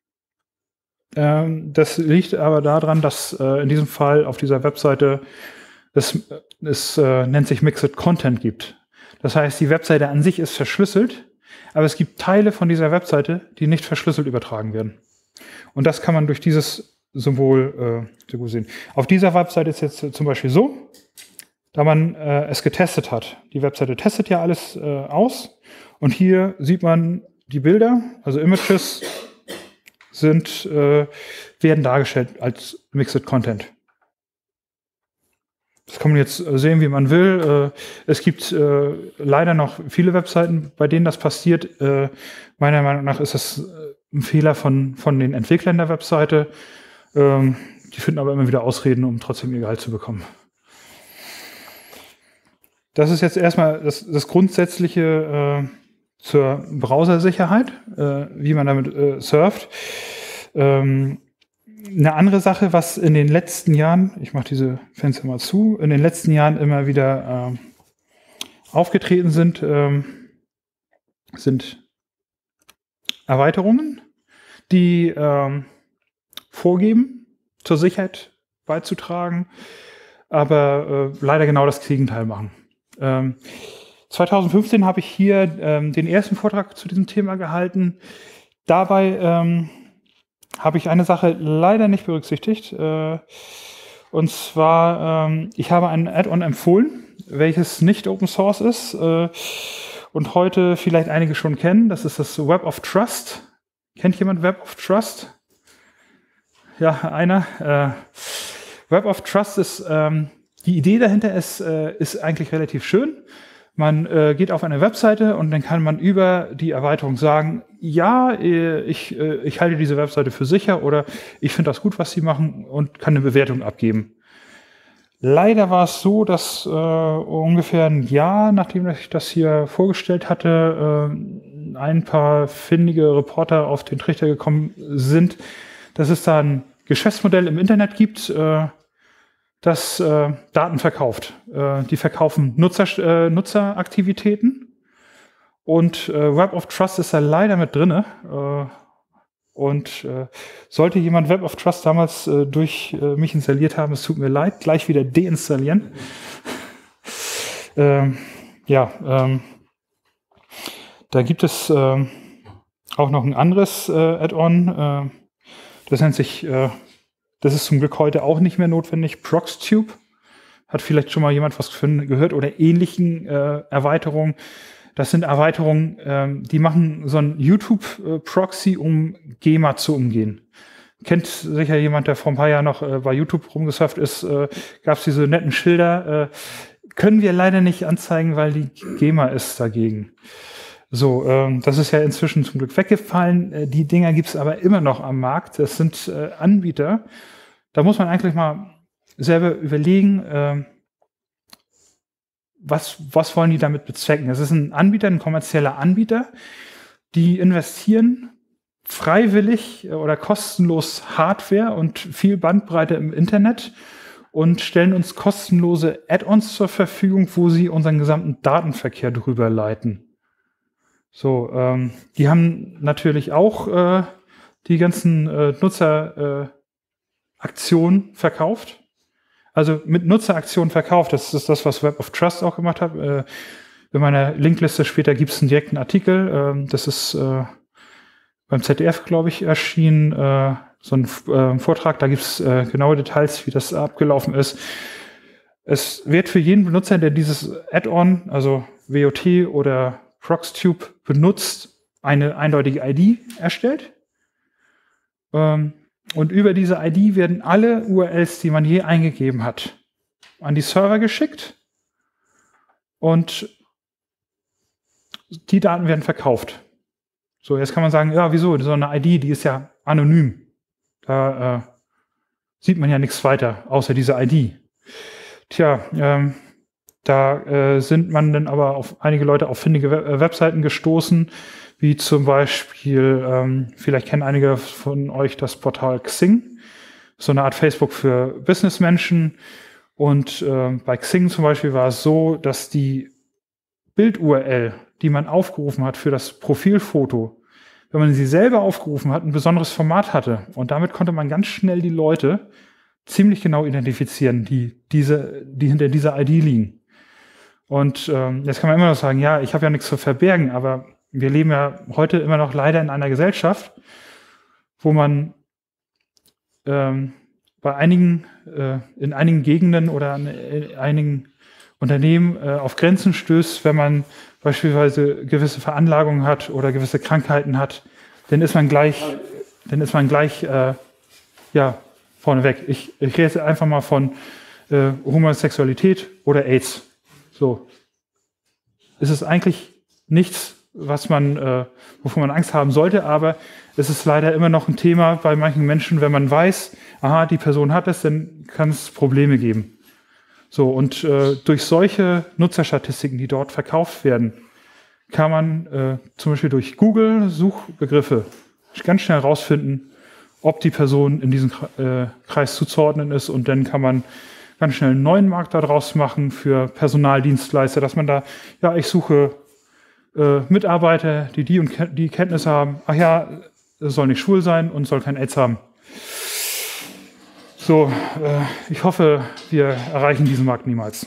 Ähm, das liegt aber daran, dass äh, in diesem Fall auf dieser Webseite es, es äh, nennt sich Mixed Content gibt. Das heißt, die Webseite an sich ist verschlüsselt, aber es gibt Teile von dieser Webseite, die nicht verschlüsselt übertragen werden. Und das kann man durch dieses Symbol äh, sehr gut sehen. Auf dieser Webseite ist jetzt zum Beispiel so, da man äh, es getestet hat. Die Webseite testet ja alles äh, aus. Und hier sieht man die Bilder, also Images, sind, äh, werden dargestellt als Mixed Content. Das kann man jetzt sehen, wie man will. Es gibt äh, leider noch viele Webseiten, bei denen das passiert. Äh, meiner Meinung nach ist das ein Fehler von, von den Entwicklern der Webseite. Ähm, die finden aber immer wieder Ausreden, um trotzdem ihr Gehalt zu bekommen. Das ist jetzt erstmal das, das Grundsätzliche äh, zur Browsersicherheit, äh, wie man damit äh, surft. Ähm, Eine andere Sache, was in den letzten Jahren, ich mache diese Fenster mal zu, in den letzten Jahren immer wieder äh, aufgetreten sind, äh, sind Erweiterungen, die äh, vorgeben, zur Sicherheit beizutragen, aber äh, leider genau das Gegenteil machen. Ähm, zwanzig fünfzehn habe ich hier ähm, den ersten Vortrag zu diesem Thema gehalten. Dabei ähm, habe ich eine Sache leider nicht berücksichtigt. Äh, und zwar, ähm, ich habe ein Add-on empfohlen, welches nicht Open Source ist äh, und heute vielleicht einige schon kennen. Das ist das Web of Trust. Kennt jemand Web of Trust? Ja, einer. Äh, Web of Trust ist, ähm, die Idee dahinter ist, äh, ist eigentlich relativ schön. Man äh, geht auf eine Webseite und dann kann man über die Erweiterung sagen, ja, ich, ich halte diese Webseite für sicher oder ich finde das gut, was sie machen und kann eine Bewertung abgeben. Leider war es so, dass äh, ungefähr ein Jahr, nachdem ich das hier vorgestellt hatte, äh, ein paar findige Reporter auf den Trichter gekommen sind, dass es da ein Geschäftsmodell im Internet gibt, äh, das äh, Daten verkauft. Äh, die verkaufen Nutzer, äh, Nutzeraktivitäten. Und äh, Web of Trust ist da leider mit drin. Äh, und äh, sollte jemand Web of Trust damals äh, durch äh, mich installiert haben, es tut mir leid, gleich wieder deinstallieren. ähm, ja, ähm, da gibt es äh, auch noch ein anderes äh, Add-on. Äh, das nennt sich, äh, das ist zum Glück heute auch nicht mehr notwendig, Proxtube. Hat vielleicht schon mal jemand was gehört oder ähnlichen äh, Erweiterungen. Das sind Erweiterungen, ähm, die machen so ein YouTube-Proxy, um GEMA zu umgehen. Kennt sicher jemand, der vor ein paar Jahren noch äh, bei YouTube rumgesurft ist, äh, gab es diese netten Schilder. Äh, können wir leider nicht anzeigen, weil die GEMA ist dagegen. So, ähm, das ist ja inzwischen zum Glück weggefallen. Äh, die Dinger gibt es aber immer noch am Markt. Das sind äh, Anbieter. da muss man eigentlich mal selber überlegen, äh, was, was wollen die damit bezwecken. Es ist ein Anbieter, ein kommerzieller Anbieter, die investieren freiwillig oder kostenlos Hardware und viel Bandbreite im Internet und stellen uns kostenlose Add-ons zur Verfügung, wo sie unseren gesamten Datenverkehr drüber leiten. So, ähm, die haben natürlich auch äh, die ganzen äh, Nutzeraktionen äh, verkauft. Also mit Nutzeraktionen verkauft, das ist das, was Web of Trust auch gemacht hat. Äh, in meiner Linkliste später gibt es einen direkten Artikel, äh, das ist äh, beim Z D F, glaube ich, erschienen, äh, so ein äh, Vortrag, da gibt es äh, genaue Details, wie das abgelaufen ist. Es wird für jeden Benutzer, der dieses Add-on, also W O T oder Proxtube benutzt, eine eindeutige I D erstellt. Ähm, und über diese I D werden alle U R Ls, die man je eingegeben hat, an die Server geschickt. Und die Daten werden verkauft. So, jetzt kann man sagen, ja, wieso? So eine I D, die ist ja anonym. Da äh, sieht man ja nichts weiter, außer diese I D. Tja, ähm, da äh, sind man dann aber auf einige Leute auf findige Web äh, Webseiten gestoßen, wie zum Beispiel, ähm, vielleicht kennen einige von euch das Portal Xing, so eine Art Facebook für Businessmenschen. Und äh, bei Xing zum Beispiel war es so, dass die Bild-U R L, die man aufgerufen hat für das Profilfoto, wenn man sie selber aufgerufen hat, ein besonderes Format hatte. Und damit konnte man ganz schnell die Leute ziemlich genau identifizieren, die, diese, die hinter dieser I D liegen. Und ähm, jetzt kann man immer noch sagen, ja, ich habe ja nichts zu verbergen, aber wir leben ja heute immer noch leider in einer Gesellschaft, wo man ähm, bei einigen, äh, in einigen Gegenden oder in einigen Unternehmen äh, auf Grenzen stößt, wenn man beispielsweise gewisse Veranlagungen hat oder gewisse Krankheiten hat, dann ist man gleich, dann ist man gleich, äh, ja, vorneweg. Ich, ich rede jetzt einfach mal von äh, Homosexualität oder AIDS. So. Es ist eigentlich nichts, was man, äh, wovon man Angst haben sollte, aber es ist leider immer noch ein Thema bei manchen Menschen, wenn man weiß, aha, die Person hat es, dann kann es Probleme geben. So, und äh, durch solche Nutzerstatistiken, die dort verkauft werden, kann man äh, zum Beispiel durch Google-Suchbegriffe ganz schnell herausfinden, ob die Person in diesem äh, Kreis zuzuordnen ist, und dann kann man ganz schnell einen neuen Markt daraus machen für Personaldienstleister, dass man da, ja, ich suche äh, Mitarbeiter, die die und ke- die Kenntnisse haben. Ach ja, es soll nicht schwul sein und soll kein AIDS haben. So, äh, ich hoffe, wir erreichen diesen Markt niemals.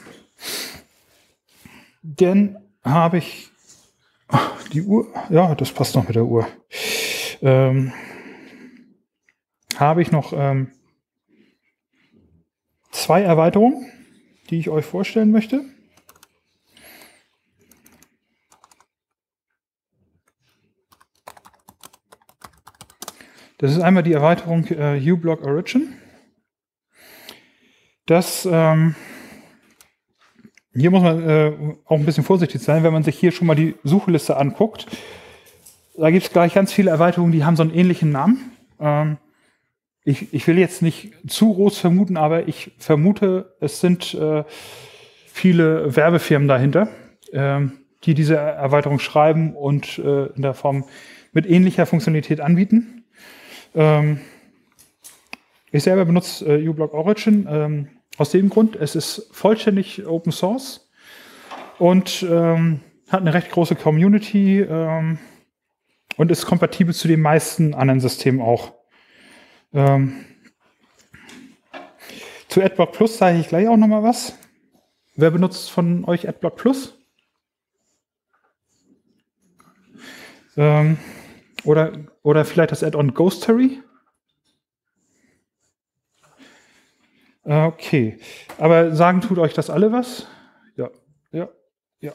Dann habe ich ach, die Uhr, ja, das passt noch mit der Uhr. Ähm, habe ich noch ähm, zwei Erweiterungen, die ich euch vorstellen möchte. Das ist einmal die Erweiterung äh, uBlock Origin. Das, ähm, hier muss man äh, auch ein bisschen vorsichtig sein, wenn man sich hier schon mal die Suchliste anguckt. Da gibt es gleich ganz viele Erweiterungen, die haben so einen ähnlichen Namen. Ähm, ich, ich will jetzt nicht zu groß vermuten, aber ich vermute, es sind äh, viele Werbefirmen dahinter, äh, die diese Erweiterung schreiben und äh, in der Form mit ähnlicher Funktionalität anbieten. Ähm, Ich selber benutze äh, uBlock Origin ähm, aus dem Grund, es ist vollständig Open Source und ähm, hat eine recht große Community ähm, und ist kompatibel zu den meisten anderen Systemen auch. Ähm, zu AdBlock Plus zeige ich gleich auch nochmal was. Wer benutzt von euch AdBlock Plus? Ähm, oder, oder vielleicht das Add-on Ghostery? Okay, aber sagen tut euch das alle was? Ja, ja, ja.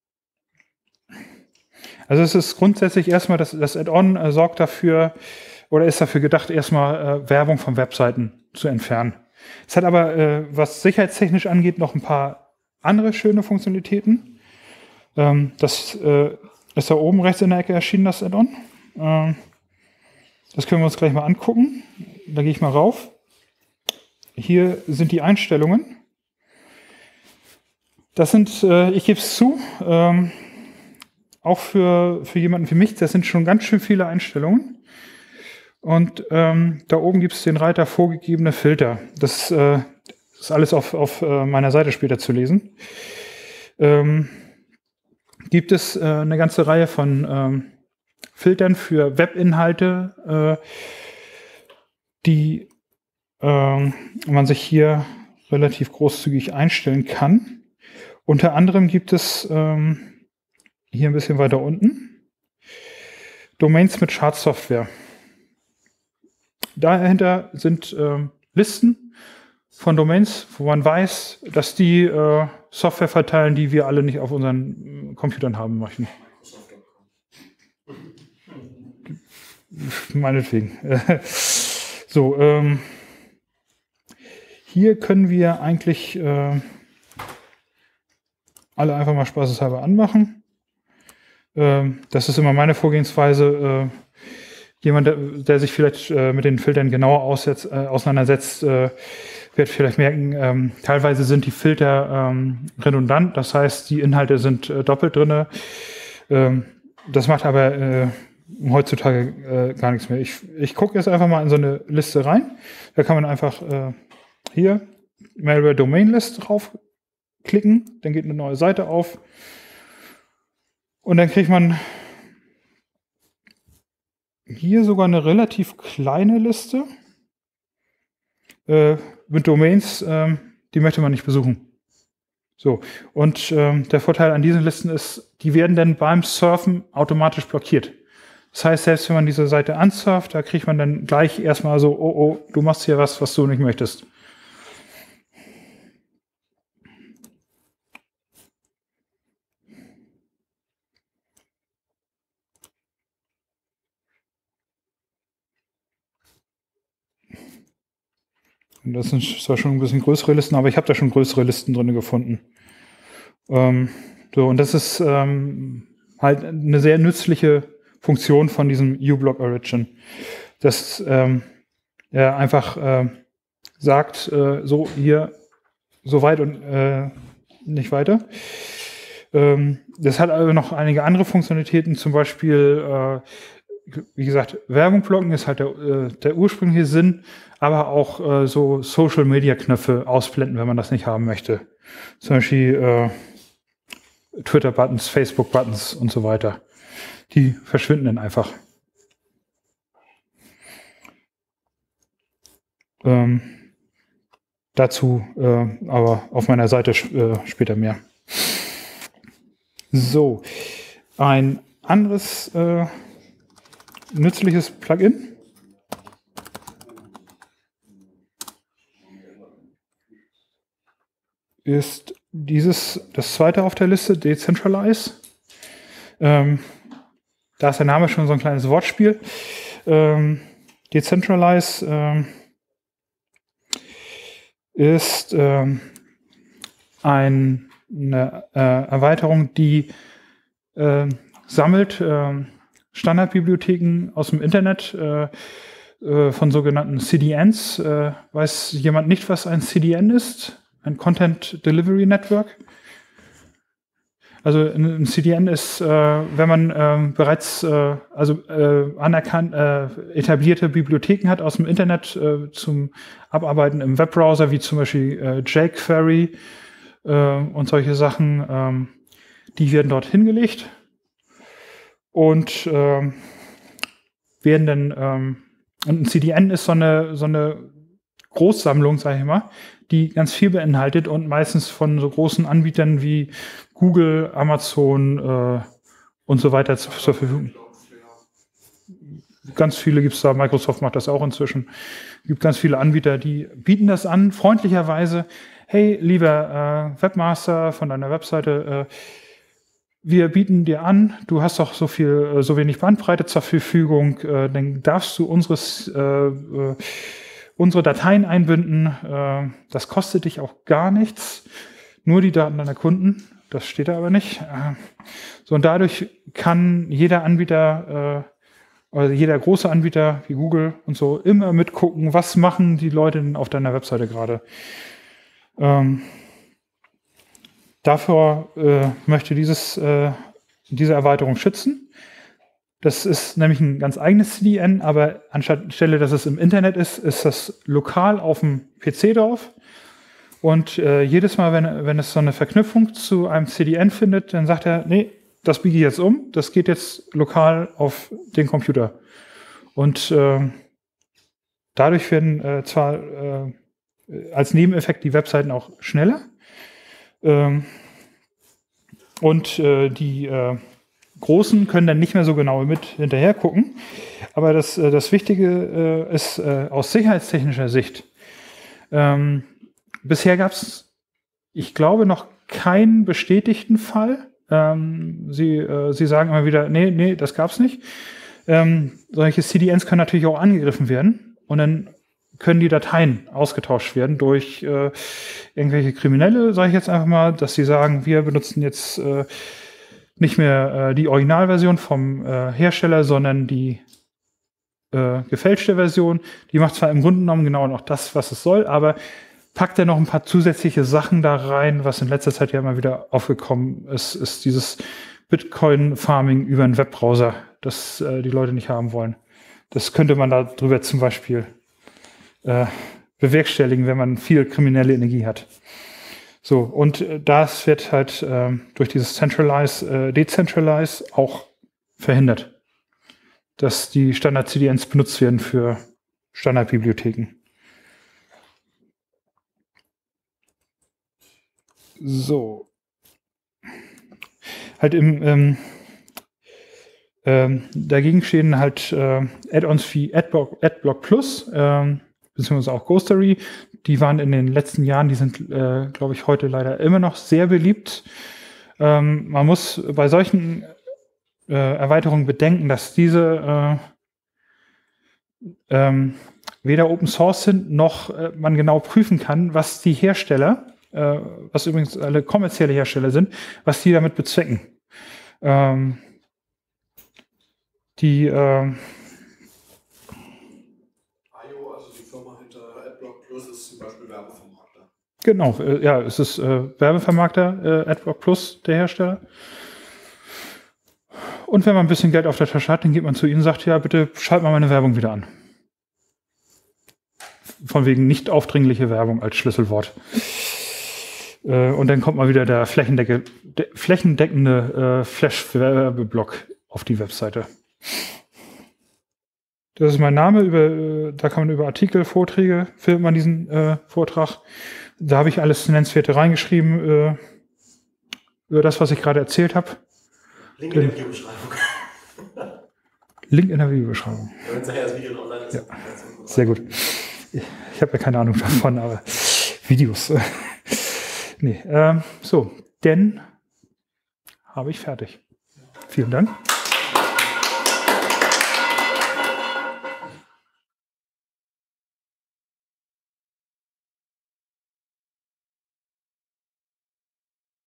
Also es ist grundsätzlich erstmal, das, das Add-on äh, sorgt dafür oder ist dafür gedacht, erstmal äh, Werbung von Webseiten zu entfernen. Es hat aber, äh, was sicherheitstechnisch angeht, noch ein paar andere schöne Funktionalitäten. Ähm, das äh, ist da oben rechts in der Ecke erschienen, das Add-on. Ähm, das können wir uns gleich mal angucken. Da gehe ich mal rauf. hier sind die Einstellungen. Das sind, äh, ich gebe es zu, ähm, auch für, für jemanden wie mich, das sind schon ganz schön viele Einstellungen. Und ähm, da oben gibt es den Reiter vorgegebene Filter. Das äh, ist alles auf, auf äh, meiner Seite später zu lesen. Ähm, gibt es äh, eine ganze Reihe von ähm, Filtern für Webinhalte, äh, die äh, man sich hier relativ großzügig einstellen kann. Unter anderem gibt es ähm, hier ein bisschen weiter unten Domains mit Schadsoftware. Dahinter sind ähm, Listen von Domains, wo man weiß, dass die äh, Software verteilen, die wir alle nicht auf unseren äh, Computern haben möchten. Meinetwegen. So, ähm, hier können wir eigentlich äh, alle einfach mal spaßeshalber anmachen. Ähm, das ist immer meine Vorgehensweise. Äh, jemand, der, der sich vielleicht äh, mit den Filtern genauer aussetzt, äh, auseinandersetzt, äh, wird vielleicht merken, ähm, teilweise sind die Filter ähm, redundant. Das heißt, die Inhalte sind äh, doppelt drin. Ähm, das macht aber äh, heutzutage äh, gar nichts mehr. Ich, ich gucke jetzt einfach mal in so eine Liste rein. Da kann man einfach äh, hier Malware Domain List draufklicken. Dann geht eine neue Seite auf. Und dann kriegt man hier sogar eine relativ kleine Liste äh, mit Domains, äh, die möchte man nicht besuchen. So, und ähm, der Vorteil an diesen Listen ist, die werden dann beim Surfen automatisch blockiert. Das heißt, selbst wenn man diese Seite ansurft, da kriegt man dann gleich erstmal so, oh, oh, du machst hier was, was du nicht möchtest. Und das sind zwar schon ein bisschen größere Listen, aber ich habe da schon größere Listen drin gefunden. Ähm, so, und das ist ähm, halt eine sehr nützliche Funktion von diesem uBlock Origin. Das ähm, er einfach äh, sagt, äh, so hier, so weit und äh, nicht weiter. Ähm, das hat aber noch einige andere Funktionalitäten, zum Beispiel äh, wie gesagt, Werbung blocken ist halt der, äh, der ursprüngliche Sinn, aber auch äh, so Social-Media-Knöpfe ausblenden, wenn man das nicht haben möchte. Zum Beispiel äh, Twitter-Buttons, Facebook-Buttons und so weiter. Die verschwinden dann einfach. Ähm, dazu äh, aber auf meiner Seite äh, später mehr. So, ein anderes äh, nützliches Plugin ist dieses, das zweite auf der Liste, Decentralize. Ähm, da ist der Name schon so ein kleines Wortspiel. Ähm, Decentralize ähm, ist ähm, ein, eine äh, Erweiterung, die äh, sammelt äh, Standardbibliotheken aus dem Internet äh, äh, von sogenannten C D Ns. Äh, weiß jemand nicht, was ein C D N ist? Ein Content Delivery Network. Also ein C D N ist, äh, wenn man äh, bereits äh, also äh, anerkannt äh, etablierte Bibliotheken hat aus dem Internet äh, zum Abarbeiten im Webbrowser, wie zum Beispiel äh, jQuery äh, und solche Sachen, ähm, die werden dort hingelegt und äh, werden dann ähm, und ein C D N ist so eine so eine Großsammlung, sage ich mal, die ganz viel beinhaltet und meistens von so großen Anbietern wie Google, Amazon äh, und so weiter zur, zur Verfügung. Ganz viele gibt es da, Microsoft macht das auch inzwischen. Es gibt ganz viele Anbieter, die bieten das an, freundlicherweise. Hey, lieber äh, Webmaster von deiner Webseite, äh, wir bieten dir an, du hast doch so viel, äh, so wenig Bandbreite zur Verfügung, äh, dann darfst du unseres äh, äh, unsere Dateien einbinden. Äh, das kostet dich auch gar nichts. Nur die Daten deiner Kunden. Das steht da aber nicht. Äh, so, und dadurch kann jeder Anbieter Also jeder große Anbieter wie Google und so, immer mitgucken, was machen die Leute denn auf deiner Webseite gerade. Ähm, dafür äh, möchte dieses, äh, diese Erweiterung schützen. Das ist nämlich ein ganz eigenes C D N, aber anstelle, dass es im Internet ist, ist das lokal auf dem P C drauf. Und äh, jedes Mal, wenn, wenn es so eine Verknüpfung zu einem C D N findet, dann sagt er, nee, das biege ich jetzt um, das geht jetzt lokal auf den Computer. Und äh, dadurch werden äh, zwar äh, als Nebeneffekt die Webseiten auch schneller. Ähm, und äh, die äh, Großen können dann nicht mehr so genau mit hinterher gucken. Aber das, äh, das Wichtige äh, ist äh, aus sicherheitstechnischer Sicht. Ähm, bisher gab es, ich glaube, noch keinen bestätigten Fall. Ähm, sie, äh, sie sagen immer wieder, nee, nee, das gab's nicht. Ähm, solche C D Ns können natürlich auch angegriffen werden und dann können die Dateien ausgetauscht werden durch äh, irgendwelche Kriminelle, sage ich jetzt einfach mal, dass sie sagen, wir benutzen jetzt äh, nicht mehr äh, die Originalversion vom äh, Hersteller, sondern die äh, gefälschte Version. Die macht zwar im Grunde genommen genau noch das, was es soll, aber packt er noch ein paar zusätzliche Sachen da rein, was in letzter Zeit ja immer wieder aufgekommen ist, ist dieses Bitcoin-Farming über einen Webbrowser, das äh, die Leute nicht haben wollen. Das könnte man darüber zum Beispiel äh, bewerkstelligen, wenn man viel kriminelle Energie hat. So, und äh, das wird halt äh, durch dieses Centralize, äh, Decentralize auch verhindert, dass die Standard-C D Ns benutzt werden für Standardbibliotheken. So. Halt im ähm, ähm, dagegen stehen halt äh, Add-ons wie Adblock, Adblock Plus, ähm, beziehungsweise auch Ghostery. Die waren in den letzten Jahren, die sind, äh, glaube ich, heute leider immer noch sehr beliebt. Ähm, man muss bei solchen äh, Erweiterungen bedenken, dass diese äh, ähm, weder Open Source sind, noch äh, man genau prüfen kann, was die Hersteller, äh, was übrigens alle kommerzielle Hersteller sind, was die damit bezwecken. Ähm, die äh, I O, also die Firma hinter Adblock Plus, ist zum Beispiel Werbevermarkter. Genau, äh, ja, es ist äh, Werbevermarkter, äh, Adblock Plus, der Hersteller. Und wenn man ein bisschen Geld auf der Tasche hat, dann geht man zu ihnen und sagt, ja, bitte schalt mal meine Werbung wieder an. Von wegen nicht aufdringliche Werbung als Schlüsselwort. Äh, und dann kommt mal wieder der flächendecke, de, flächendeckende äh, Flash-Werbeblock auf die Webseite. Das ist mein Name, über, da kann man über Artikel, Vorträge, findet man diesen äh, Vortrag. Da habe ich alles Nennenswerte reingeschrieben, äh, über das, was ich gerade erzählt habe. Link in der Videobeschreibung. Link in der Videobeschreibung. Wenn nachher das Video noch online ist. Ja. Sehr gut. Ich habe ja keine Ahnung davon, aber Videos. Nee, ähm, so, denn habe ich fertig. Vielen Dank.